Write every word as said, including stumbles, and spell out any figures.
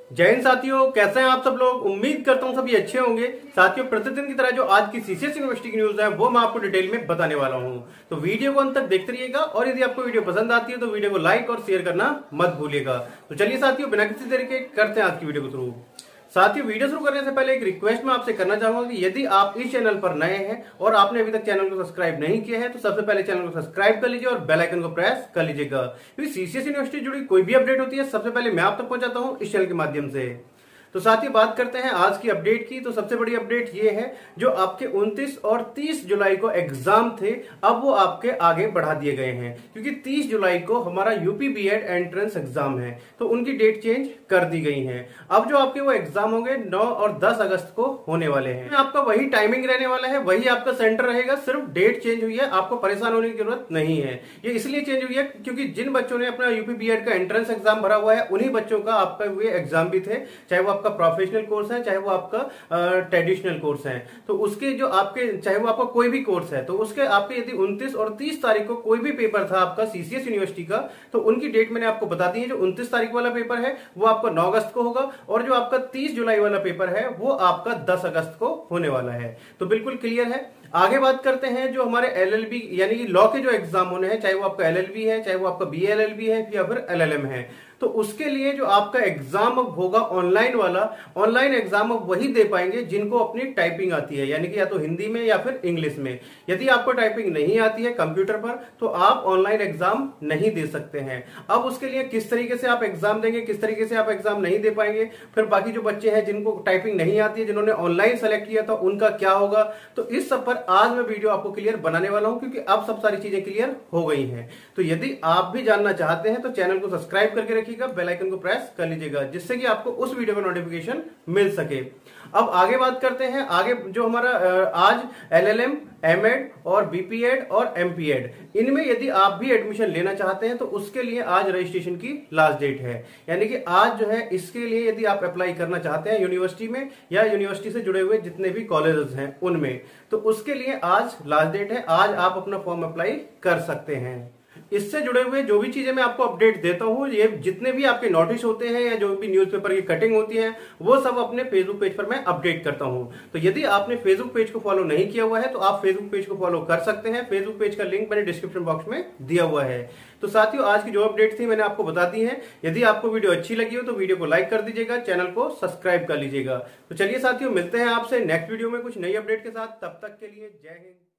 जय हिंद साथियों, कैसे हैं आप सब लोग। उम्मीद करता हूं सभी अच्छे होंगे। साथियों, प्रतिदिन की तरह जो आज की सीसीएस यूनिवर्सिटी की न्यूज है वो मैं आपको डिटेल में बताने वाला हूं, तो वीडियो को अंत तक देखते रहिएगा। और यदि आपको वीडियो पसंद आती है तो वीडियो को लाइक और शेयर करना मत भूलिएगा। तो चलिए साथियों, बिना किसी देरी के करते हैं आज की वीडियो को शुरू। साथियों, वीडियो शुरू करने से पहले एक रिक्वेस्ट मैं आपसे करना चाहूंगा कि यदि आप इस चैनल पर नए हैं और आपने अभी तक चैनल को सब्सक्राइब नहीं किया है तो सबसे पहले चैनल को सब्सक्राइब कर लीजिए और बेल आइकन को प्रेस कर लीजिएगा, क्योंकि सीसीएस यूनिवर्सिटी जुड़ी कोई भी अपडेट होती है सबसे पहले मैं आप तक पहुंचाता हूं इस चैनल के माध्यम से। तो साथियों, बात करते हैं आज की अपडेट की। तो सबसे बड़ी अपडेट ये है, जो आपके उनतीस और तीस जुलाई को एग्जाम थे अब वो आपके आगे बढ़ा दिए गए हैं, क्योंकि तीस जुलाई को हमारा यूपी बीएड एंट्रेंस एग्जाम है तो उनकी डेट चेंज कर दी गई है। अब जो आपके वो एग्जाम होंगे नौ और दस अगस्त को होने वाले हैं। आपका वही टाइमिंग रहने वाला है, वही आपका सेंटर रहेगा, सिर्फ डेट चेंज हुई है। आपको परेशान होने की जरूरत नहीं है। ये इसलिए चेंज हुई है क्योंकि जिन बच्चों ने अपना यूपी बीएड का एंट्रेंस एग्जाम भरा हुआ है उन्हीं बच्चों का आपका वे एग्जाम भी थे, चाहे वो आपका प्रोफेशनल कोर्स है चाहे वो आपका ट्रेडिशनल कोर्स है। तो उसके जो आपके चाहे वो आपका कोई भी कोर्स है तो उसके आपके यदि उनतीस और तीस तारीख को कोई भी पेपर था आपका सीसीएस यूनिवर्सिटी का तो उनकी डेट मैंने आपको बता दी है। जो उनतीस तारीख वाला पेपर है वो आपका नौ अगस्त को होगा और जो आपका तीस जुलाई वाला पेपर है वो आपका दस अगस्त को होने वाला है। तो बिल्कुल क्लियर है। आगे बात करते हैं जो हमारे एलएलबी यानी कि लॉ के जो एग्जाम होने हैं, चाहे वो आपका एलएलबी है चाहे वो आपका बीएलएलबी है या फिर एलएलएम है, तो उसके लिए जो आपका एग्जाम अब होगा ऑनलाइन वाला, ऑनलाइन एग्जाम अब वही दे पाएंगे जिनको अपनी टाइपिंग आती है, यानी कि या तो हिंदी में या फिर इंग्लिश में। यदि आपको टाइपिंग नहीं आती है कंप्यूटर पर तो आप ऑनलाइन एग्जाम नहीं दे सकते हैं। अब उसके लिए किस तरीके से आप एग्जाम देंगे, किस तरीके से आप एग्जाम नहीं दे पाएंगे, फिर बाकी जो बच्चे हैं जिनको टाइपिंग नहीं आती है, जिन्होंने ऑनलाइन सेलेक्ट किया था उनका क्या होगा, तो इस सब पर आज मैं वीडियो आपको क्लियर बनाने वाला हूं, क्योंकि अब सब सारी चीजें क्लियर हो गई हैं। तो यदि आप भी जानना चाहते हैं तो चैनल को सब्सक्राइब करके रखिएगा, बेल आइकन को प्रेस कर लीजिएगा, जिससे कि आपको उस वीडियो का नोटिफिकेशन मिल सके। अब आगे बात करते हैं। आगे जो हमारा आज एलएलएम, एमएड और बीपीएड और एमपीएड, इनमें यदि आप भी एडमिशन लेना चाहते हैं तो उसके लिए आज रजिस्ट्रेशन की लास्ट डेट है। यानी कि आज जो है इसके लिए यदि आप अप्लाई करना चाहते हैं यूनिवर्सिटी में या यूनिवर्सिटी से जुड़े हुए जितने भी कॉलेजेस हैं उनमें, तो उसके लिए आज लास्ट डेट है। आज आप अपना फॉर्म अप्लाई कर सकते हैं। इससे जुड़े हुए जो भी चीजें मैं आपको अपडेट देता हूं, ये जितने भी आपके नोटिस होते हैं या जो भी न्यूज़पेपर की कटिंग होती है वो सब अपने फेसबुक पेज पर मैं अपडेट करता हूं। तो यदि आपने फेसबुक पेज को फॉलो नहीं किया हुआ है तो आप फेसबुक पेज को फॉलो कर सकते हैं। फेसबुक पेज का लिंक मैंने डिस्क्रिप्शन बॉक्स में दिया हुआ है। तो साथियों, आज की जो अपडेट थी मैंने आपको बता दी है। यदि आपको वीडियो अच्छी लगी हो तो वीडियो को लाइक कर दीजिएगा, चैनल को सब्सक्राइब कर लीजिएगा। तो चलिए साथियों, मिलते हैं आपसे नेक्स्ट वीडियो में कुछ नई अपडेट के साथ। तब तक के लिए जय हिंद।